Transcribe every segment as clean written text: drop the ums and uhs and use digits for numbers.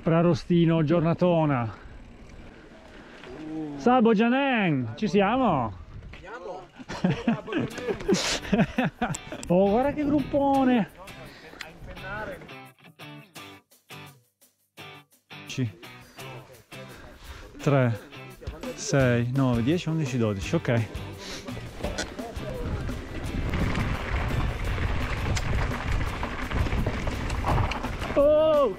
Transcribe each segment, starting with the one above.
Prarostino, giornatona. Sabo Gianen, ci siamo? Oh, guarda che gruppone. 3, 6, 9, 10, 11, 12, ok. Oh!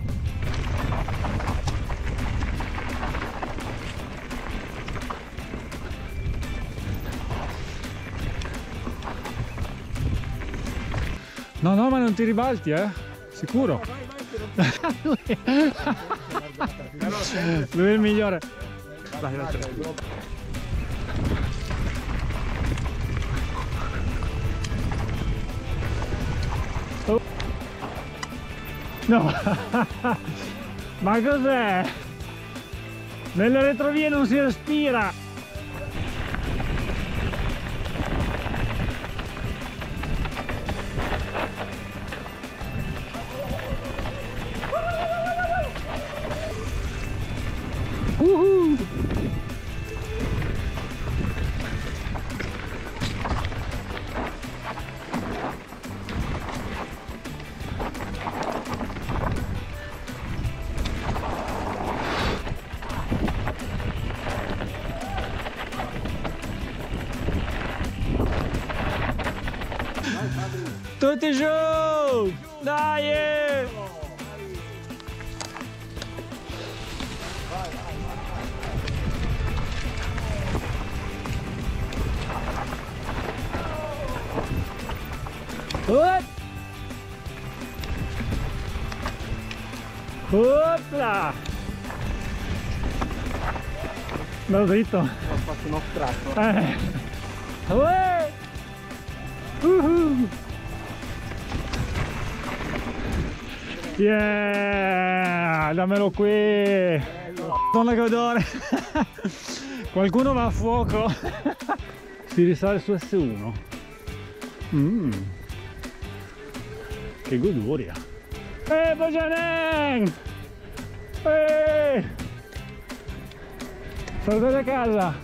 No, no, ma non ti ribalti, sicuro. Lui è il migliore. Dai, dai. Oh. No. Ma cos'è? Nelle retrovie non si respira. Tutti giù! Dai! Opla! Bello dritto! Ho fatto uno strappo. Yeah! Dammelo qui! Madonna che odore! Qualcuno va a fuoco! Si risale su S1. Che goduria! Bojanen! Saltate a casa!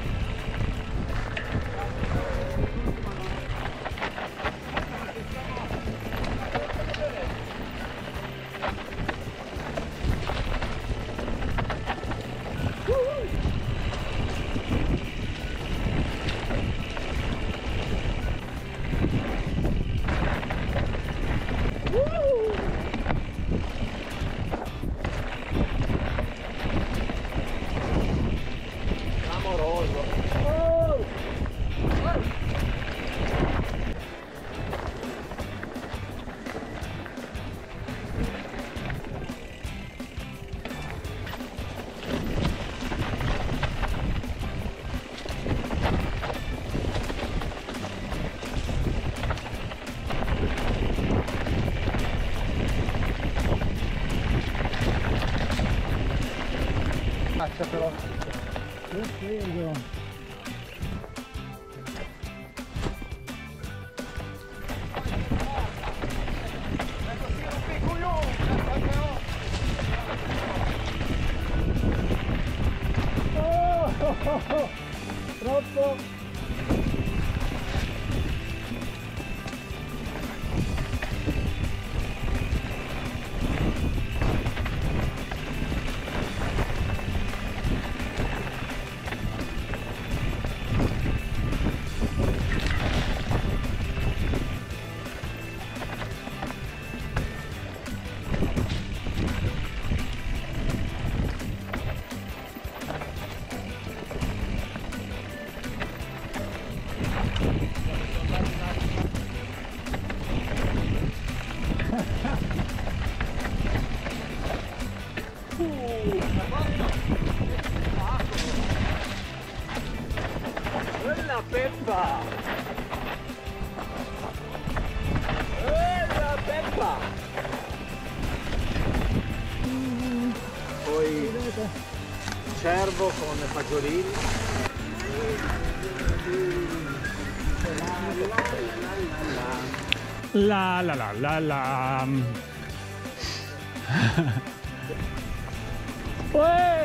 Però. Che peso! Troppo! Quella Peppa! Quella Peppa! Poi cervo con fagiolini. La la la la la. Uè!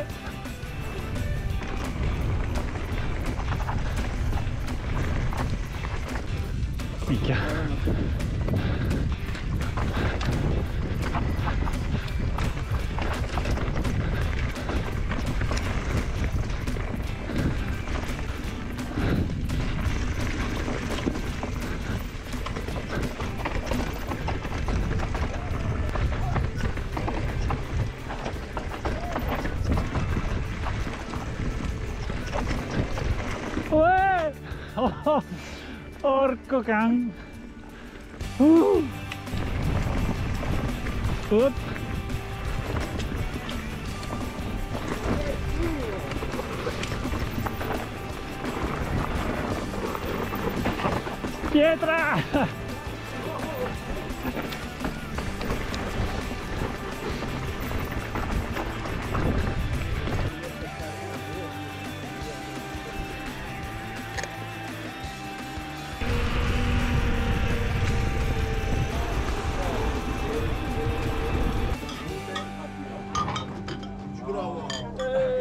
Picchia. Uè! Oh, porco can! Up. Pietra!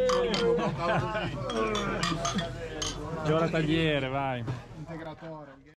Giora tagliere, vai. Integratore.